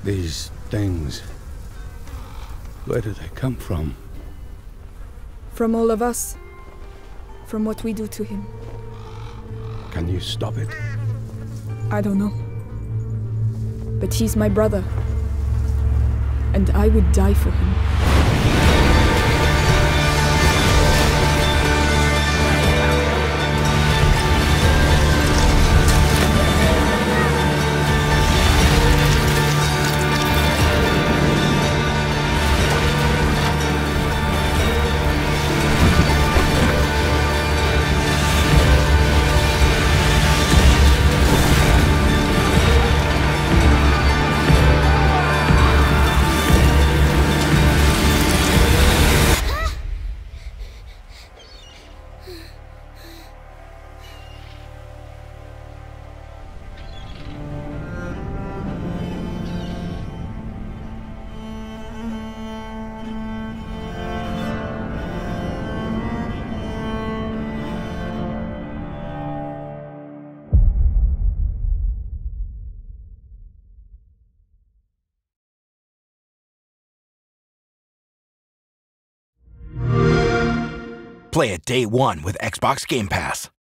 These things... where do they come from? From all of us. From what we do to him. Can you stop it? I don't know. But he's my brother. And I would die for him. Play it day one with Xbox Game Pass.